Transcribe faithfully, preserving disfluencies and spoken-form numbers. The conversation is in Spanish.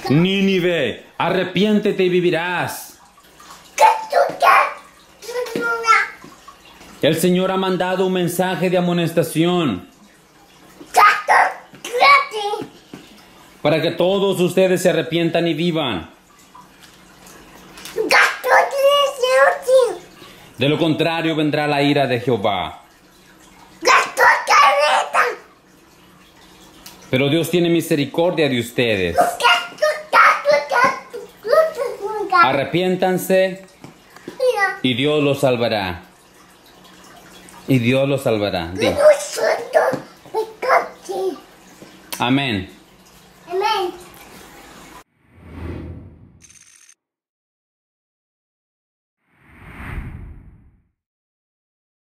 Nínive, arrepiéntete y vivirás. El Señor ha mandado un mensaje de amonestación para que todos ustedes se arrepientan y vivan. De lo contrario vendrá la ira de Jehová. Pero Dios tiene misericordia de ustedes. Arrepiéntanse y Dios los salvará. Y Dios los salvará. Di. Amén.